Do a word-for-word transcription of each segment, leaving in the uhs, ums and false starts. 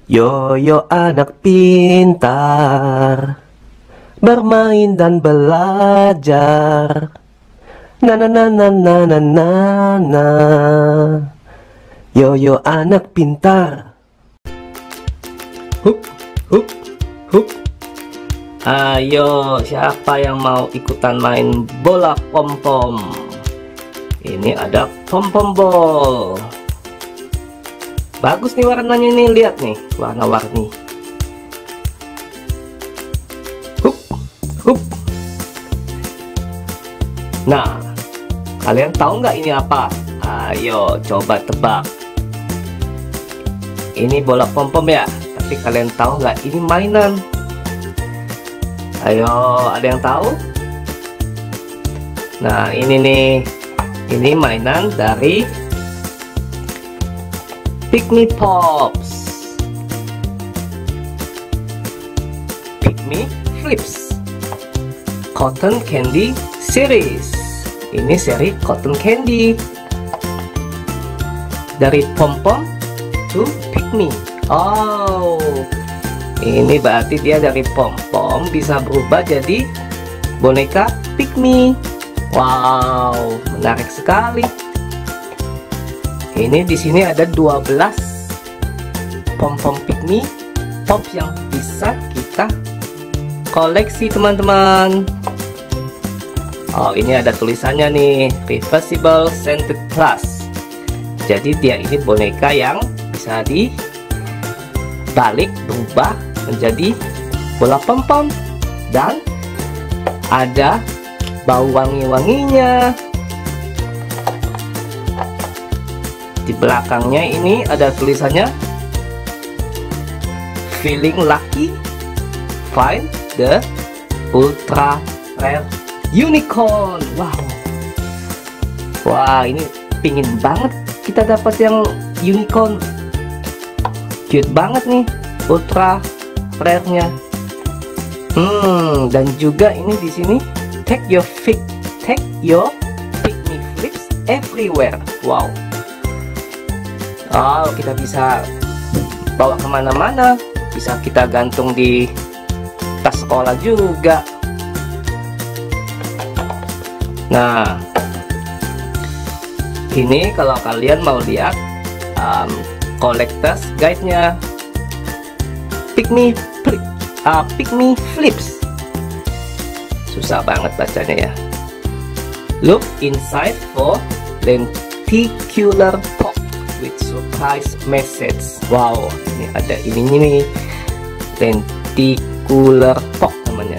Yo yo anak pintar, bermain dan belajar. Na na na na na na na na. Yo yo anak pintar. Hup hup hup. Ayo, siapa yang mau ikutan main bola pom-pom? Ini ada pom-pom ball. Bagus nih warnanya nih, lihat nih warna-warni. Hup hup. Nah, kalian tahu nggak ini apa? Ayo coba tebak. Ini bola pom-pom ya, tapi kalian tahu nggak ini mainan? Ayo, ada yang tahu? Nah, ini nih, ini mainan dari Pikmi Pops, Pikmi Flips, Cotton Candy Series. Ini seri Cotton Candy. Dari pom-pom to Pikmi. Oh, ini berarti dia dari pom-pom bisa berubah jadi boneka Pikmi. Wow, menarik sekali. Ini di sini ada dua belas pom-pom Pikmi Pop yang bisa kita koleksi, teman-teman. Oh, ini ada tulisannya nih, Reversible Scented Plus. Jadi dia ini boneka yang bisa dibalik, berubah menjadi bola pom-pom, dan ada bau wangi-wanginya. Di belakangnya ini ada tulisannya Feeling Lucky, Find the Ultra Rare Unicorn. Wow, wah, ini pingin banget kita dapat yang unicorn. Cute banget nih ultra rare nya. Hmm, dan juga ini di sini take your pick, take your Pikmi Flips everywhere. Wow. Oh, kita bisa bawa kemana-mana, bisa kita gantung di tas sekolah juga. Nah, ini kalau kalian mau lihat um, collectors guide-nya Pikmi Flip, uh, Pikmi Flips. Susah banget bacanya ya. Look inside for lenticular pop with surprise message. Wow, ini ada ini nih, lenticular pop namanya.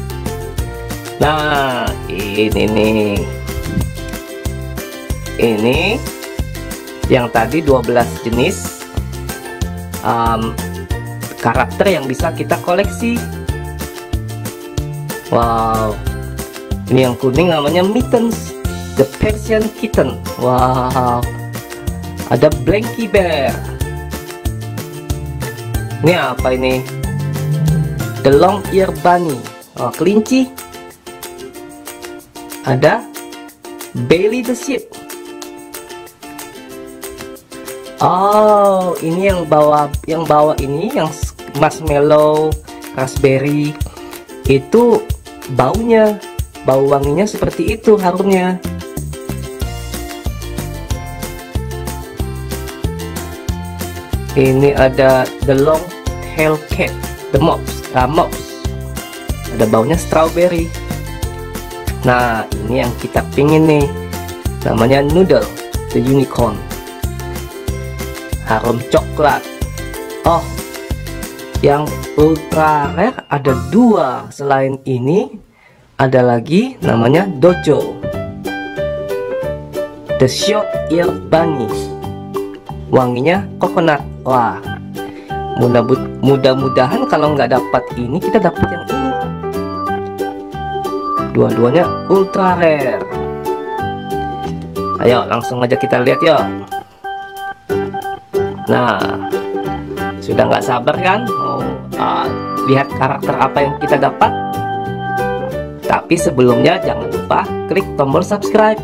Nah, ini nih, ini yang tadi dua belas jenis um, karakter yang bisa kita koleksi. Wow, ini yang kuning namanya Mittens, the Persian Kitten. Wow, ada Blanky Bear. Ini apa ini? The Long Ear Bunny. Oh, kelinci. Ada Bailey the Sheep. Oh, ini yang bawa yang bawa ini yang marshmallow, raspberry. Itu baunya, bau wanginya seperti itu harumnya. Ini ada The Long Tail Cat, the Mops, uh, Mops. Ada baunya strawberry. Nah, ini yang kita pingin nih, namanya Noodle the Unicorn, harum coklat. Oh, yang ultra rare ada dua. Selain ini ada lagi namanya Dojo, the Short Ear Bunny, wanginya coconut. Wah, mudah-mudahan kalau nggak dapat ini, kita dapat yang ini. Dua-duanya ultra rare. Ayo langsung aja kita lihat yuk. Nah, sudah nggak sabar kan mau uh, lihat karakter apa yang kita dapat? Tapi sebelumnya jangan lupa klik tombol subscribe.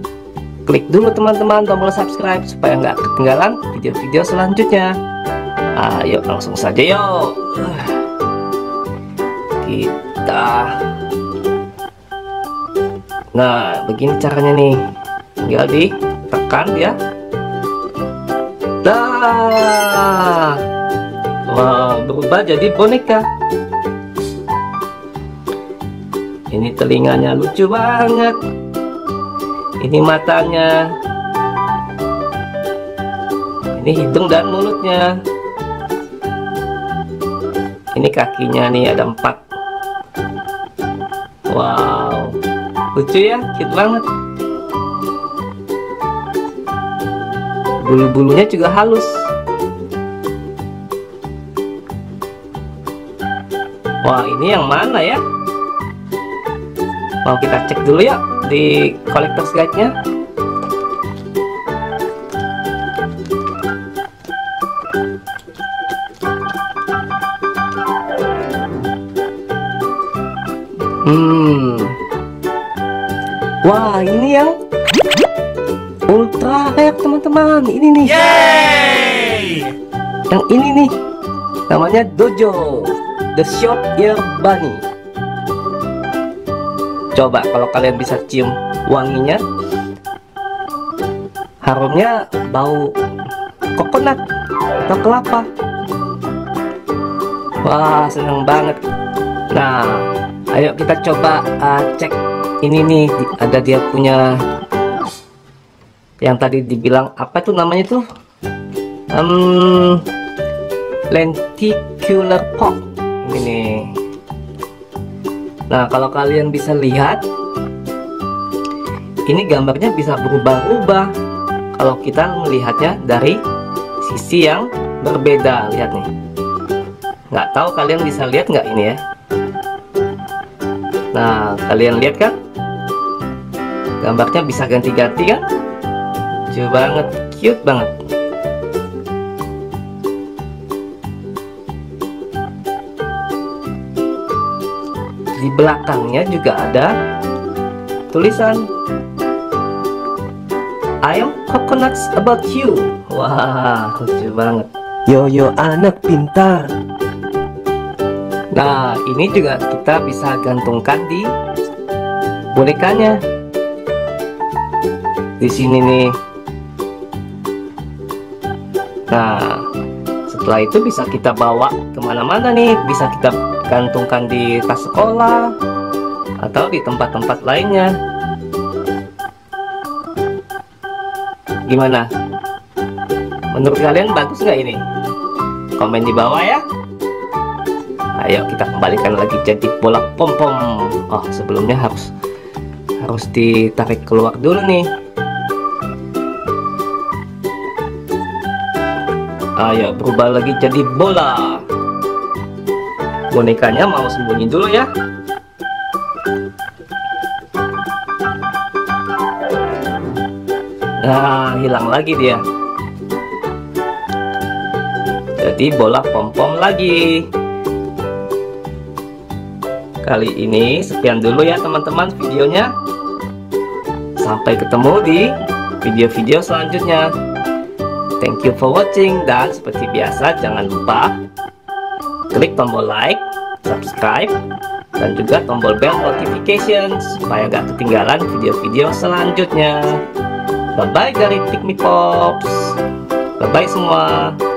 Klik dulu teman-teman tombol subscribe supaya nggak ketinggalan video-video selanjutnya. Ayo langsung saja yuk. Kita. Nah, begini caranya nih. Tinggal ditekan ya. Dah. Wah, berubah jadi boneka. Ini telinganya lucu banget. Ini matanya. Ini hidung dan mulutnya. Ini kakinya nih ada empat. Wow, lucu ya, cute banget. Bulu-bulunya juga halus. Wah, ini yang mana ya? Mau kita cek dulu ya di collector's guide-nya. Hmm. Wah, ini yang ultra rare teman-teman. Ini nih. Yeay! Yang ini nih. Namanya Dojo, the short ear bunny. Coba kalau kalian bisa cium wanginya, harumnya bau coconut atau kelapa. Wah, senang banget. Nah, ayo kita coba uh, cek ini nih. Ada dia punya yang tadi dibilang apa tuh namanya tuh, um, lenticular pop ini nih. Nah, kalau kalian bisa lihat, ini gambarnya bisa berubah-ubah kalau kita melihatnya dari sisi yang berbeda. Lihat nih, nggak tahu kalian bisa lihat nggak ini ya. Nah, kalian lihat kan, gambarnya bisa ganti-ganti kan, lucu banget, cute banget. Di belakangnya juga ada tulisan I am coconuts about you. Wah, lucu banget. Yo yo anak pintar. Nah, ini juga kita bisa gantungkan di bonekanya. Di sini nih. Nah, setelah itu bisa kita bawa kemana-mana nih. Bisa kita gantungkan di tas sekolah atau di tempat-tempat lainnya. Gimana? Menurut kalian bagus nggak ini? Komen di bawah ya. Ayo kita kembalikan lagi jadi bola pom-pom. Oh, sebelumnya harus harus ditarik keluar dulu nih. Ayo berubah lagi jadi bola. Bonekanya mau sembunyi dulu ya. Nah, hilang lagi dia. Jadi bola pom-pom lagi. Kali ini sekian dulu ya teman-teman videonya. Sampai ketemu di video-video selanjutnya. Thank you for watching, dan seperti biasa jangan lupa klik tombol like, subscribe, dan juga tombol bell notification supaya gak ketinggalan video-video selanjutnya. Bye bye dari Pikmi Pops. Bye bye semua.